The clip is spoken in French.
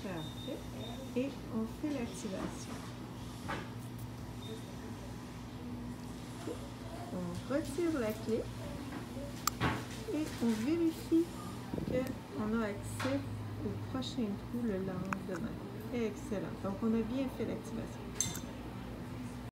Parfait. Et on fait l'activation. On retire la clé et on vérifie qu'on a accès au prochain trou le lendemain. Excellent. Donc, on a bien fait l'activation.